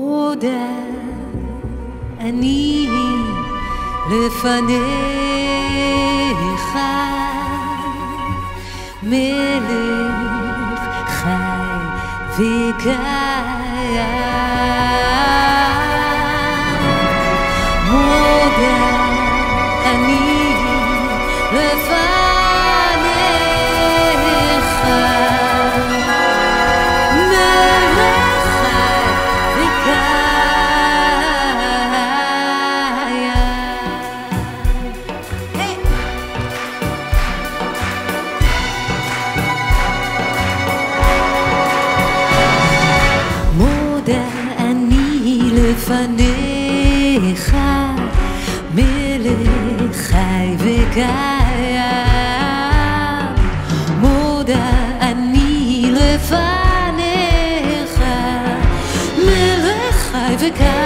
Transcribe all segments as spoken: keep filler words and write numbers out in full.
מודה אני לפניך, מלך חי וקיים. מודה אני לפניך, לפניך מלך חי וקיים. מודה אני לפניך מלך חי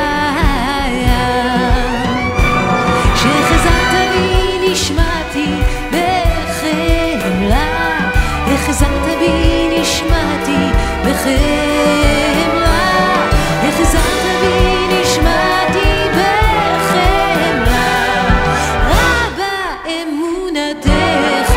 וקיים. שחזרת בי נשמתי בחמלה, החזרת בי נשמתי בחמלה, החזרת בי נשמתי בחמלה, רבה אמונתך.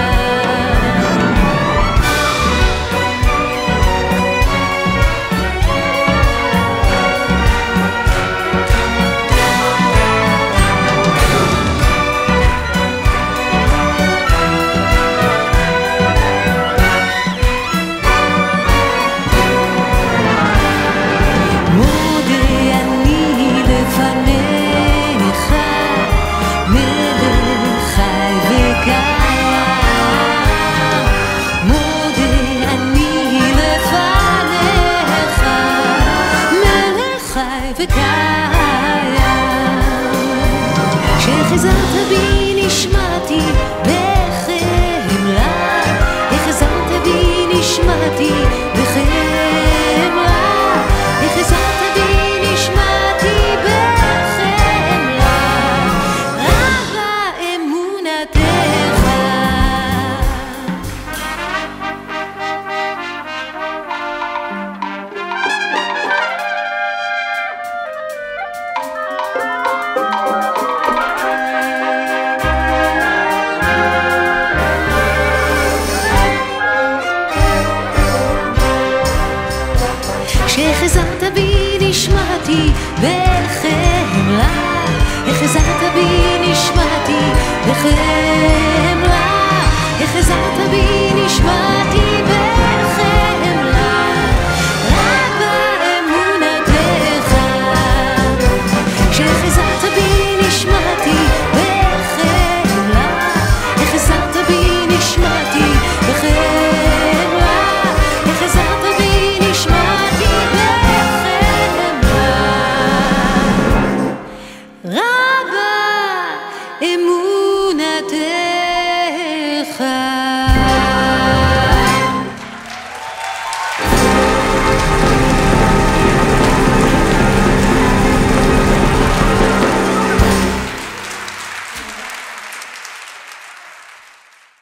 שחזרת בי נשמתי בחמלה, החזרת בי נשמתי בחמלה, החזרת בי נשמתי בחמלה, רבה אמונתך. שחזרת בי נשמתי בחמלה, החזרת בי נשמתי בחמלה, החזרת בי נשמתי בחמלה, רבה אמונתך. שחזרת בי נשמתי בחמלה, החזרת בי נשמתי בחמלה, החזרת בי נשמתי רבה אמונתך.